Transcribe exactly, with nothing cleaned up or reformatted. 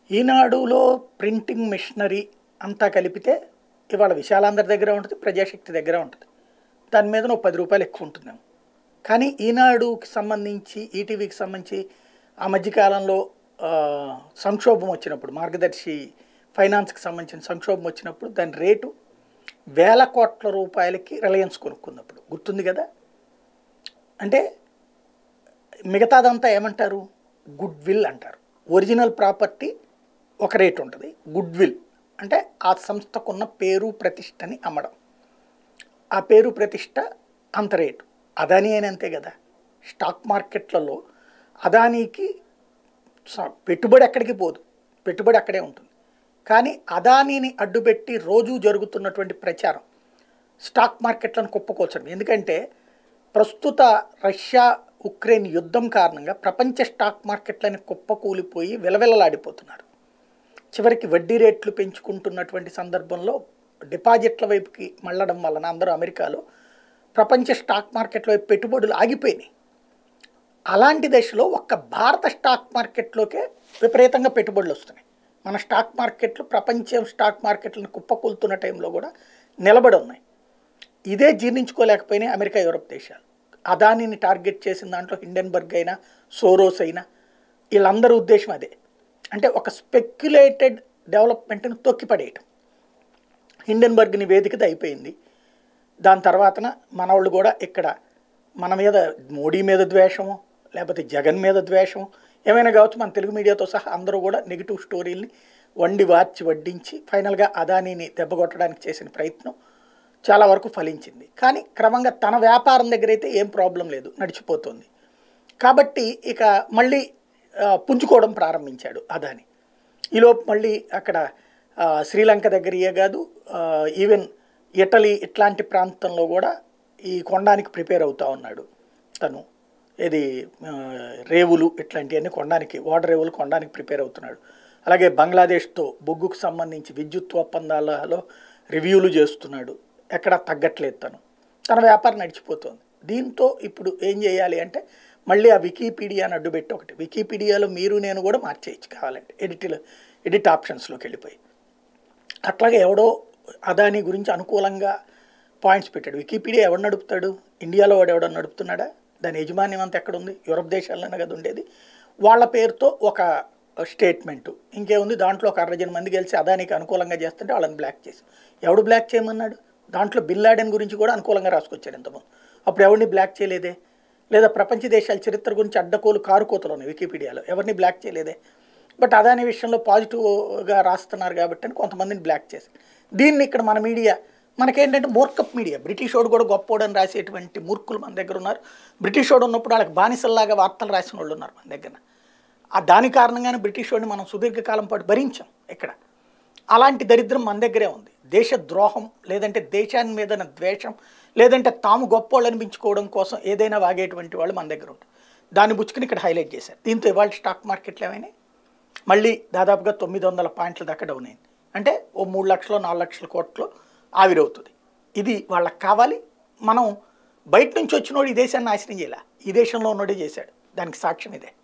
ఈనాడులో printing machinery అంతా కలిపితే ఇవాళ విశాలాంధ్ర దగ్గర ఉంటుంది, ప్రజాశక్తి దగ్గర ఉంటుంది. దాని మీద ఒక పది రూపాయలు ఎక్కువ ఉంటుందేమో. కానీ ఈనాడుకి సంబంధించి, ఈటీవీకి సంబంధించి ఆ మధ్యకాలంలో సంక్షోభం వచ్చినప్పుడు, మార్గదర్శి ఫైనాన్స్కి సంబంధించిన సంక్షోభం వచ్చినప్పుడు దాని రేటు వేల కోట్ల రూపాయలకి రిలయన్స్ కొనుక్కున్నప్పుడు గుర్తుంది కదా. అంటే మిగతాదంతా ఏమంటారు, గుడ్ విల్ అంటారు. ఒరిజినల్ ప్రాపర్టీ ఒక రేటు ఉంటుంది, గుడ్ విల్ అంటే ఆ సంస్థకున్న పేరు ప్రతిష్టని అమ్మడం. ఆ పేరు ప్రతిష్ట అంత రేటు. అదానీ అని అంతే కదా. స్టాక్ మార్కెట్లలో అదానీకి పెట్టుబడి ఎక్కడికి పోదు, పెట్టుబడి అక్కడే ఉంటుంది. కానీ అదానీని అడ్డుపెట్టి రోజు జరుగుతున్నటువంటి ప్రచారం స్టాక్ మార్కెట్లను కుప్పకూల్చడం. ఎందుకంటే ప్రస్తుత రష్యా ఉక్రెయిన్ యుద్ధం కారణంగా ప్రపంచ స్టాక్ మార్కెట్లని కుప్పకూలిపోయి విలవిలలాడిపోతున్నారు. చివరికి వడ్డీ రేట్లు పెంచుకుంటున్నటువంటి సందర్భంలో డిపాజిట్ల వైపుకి మళ్ళడం వలన అందరూ అమెరికాలో ప్రపంచ స్టాక్ మార్కెట్ల వైపు పెట్టుబడులు ఆగిపోయినాయి. అలాంటి దశలో ఒక్క భారత స్టాక్ మార్కెట్లోకే విపరీతంగా పెట్టుబడులు వస్తున్నాయి. మన స్టాక్ మార్కెట్లు ప్రపంచం స్టాక్ మార్కెట్లను కుప్పకూలుతున్న టైంలో కూడా నిలబడి ఉన్నాయి. ఇదే జీర్ణించుకోలేకపోయినాయి అమెరికా, యూరప్ దేశాలు. అదానీని టార్గెట్ చేసిన దాంట్లో హిండెన్బర్గ్ అయినా, సోరోస్ అయినా, వీళ్ళందరూ ఉద్దేశం అదే. అంటే ఒక స్పెక్యులేటెడ్ డెవలప్మెంట్ని తొక్కిపడేయటం. హిండెన్బర్గ్ని వేదికది అయిపోయింది. దాని తర్వాతన మనవాళ్ళు కూడా ఇక్కడ మన మీద మోడీ మీద ద్వేషము, లేకపోతే జగన్ మీద ద్వేషం ఏమైనా కావచ్చు, మన తెలుగు మీడియాతో సహా అందరూ కూడా నెగిటివ్ స్టోరీల్ని వండి వార్చి వడ్డించి ఫైనల్గా అదానీని దెబ్బకొట్టడానికి చేసిన ప్రయత్నం చాలా వరకు ఫలించింది. కానీ క్రమంగా తన వ్యాపారం దగ్గర అయితే ఏం ప్రాబ్లం లేదు, నడిచిపోతుంది. కాబట్టి ఇక మళ్ళీ పుంజుకోవడం ప్రారంభించాడు అదాని. ఈలోపు మళ్ళీ అక్కడ శ్రీలంక దగ్గరయే కాదు, ఈవెన్ ఇటలీ ఇట్లాంటి ప్రాంతంలో కూడా ఈ కొనడానికి ప్రిపేర్ అవుతూ ఉన్నాడు తను. ఇది రేవులు ఇట్లాంటివన్నీ కొనడానికి, వాటర్ రేవులు కొనడానికి ప్రిపేర్ అవుతున్నాడు. అలాగే బంగ్లాదేశ్తో బొగ్గుకు సంబంధించి విద్యుత్ ఒప్పందాలలో రివ్యూలు చేస్తున్నాడు. ఎక్కడా తగ్గట్లేదు తను. తన వ్యాపారం నడిచిపోతుంది. దీంతో ఇప్పుడు ఏం చేయాలి అంటే మళ్ళీ ఆ వికీపీడియాని అడ్డుపెట్టి ఒకటి, వికీపీడియాలో మీరు నేను కూడా మార్చేయచ్చు కావాలంటే, ఎడిట్లో ఎడిట్ ఆప్షన్స్లోకి వెళ్ళిపోయి. అట్లాగే ఎవడో అదానీ గురించి అనుకూలంగా పాయింట్స్ పెట్టాడు. వికీపీడియా ఎవడు నడుపుతాడు? ఇండియాలో వాడు ఎవడో నడుపుతున్నాడా? దాని యజమాన్యం అంతా ఎక్కడుంది? యూరప్ దేశాల్లోనే కదా ఉండేది. వాళ్ళ పేరుతో ఒక స్టేట్మెంటు ఇంకేముంది, దాంట్లో ఒక అరవై మంది గెలిచి అదానికి అనుకూలంగా చేస్తుంటే వాళ్ళని బ్లాక్ చేసి, ఎవడు బ్లాక్ చేయమన్నాడు? దాంట్లో బిన్ లాడెన్ గురించి కూడా అనుకూలంగా రాసుకొచ్చాడు ఇంతకుముందు. అప్పుడు ఎవరిని బ్లాక్ చేయలేదే. లేదా ప్రపంచ దేశాల చరిత్ర గురించి అడ్డకోలు కారుకోతలు ఉన్నాయి వికీపీడియాలో, ఎవరిని బ్లాక్ చేయలేదే. బట్ అదాని విషయంలో పాజిటివ్గా రాస్తున్నారు కాబట్టి అని కొంతమందిని బ్లాక్ చేసి, దీన్ని ఇక్కడ మన మీడియా మనకేంటంటే మూర్ఖప్ మీడియా, బ్రిటిష్ వాడు కూడా గొప్పోడని రాసేటువంటి మూర్ఖులు మన దగ్గర ఉన్నారు. బ్రిటిష్ వాడు ఉన్నప్పుడు వాళ్ళకి బానిసల్లాగా వార్తలు రాసిన వాళ్ళు ఉన్నారు మన దగ్గర. ఆ దాని కారణంగానే బ్రిటిష్ వాడిని మనం సుదీర్ఘకాలం పాటు భరించాం ఇక్కడ. అలాంటి దరిద్రం మన దగ్గరే ఉంది. దేశ ద్రోహం, లేదంటే దేశాన్ని మీద ద్వేషం, లేదంటే తాము గొప్పోళ్ళు అనిపించుకోవడం కోసం ఏదైనా వాగేటువంటి వాళ్ళు మన దగ్గర ఉంటారు. దాన్ని బుచ్చుకుని ఇక్కడ హైలైట్ చేశారు. దీంతో ఇవాళ స్టాక్ మార్కెట్లు ఏమైనాయి, మళ్ళీ దాదాపుగా తొమ్మిది వందల పాయింట్ల దాకా డౌన్ అయింది. అంటే ఓ మూడు లక్షలు నాలుగు లక్షల కోట్లు ఆవిరవుతుంది. ఇది వాళ్ళకి కావాలి. మనం బయట నుంచి వచ్చినోడు ఈ దేశాన్ని నాశనం చేయాల, ఈ దేశంలో ఉన్నోడే చేశాడు. దానికి సాక్ష్యం ఇదే.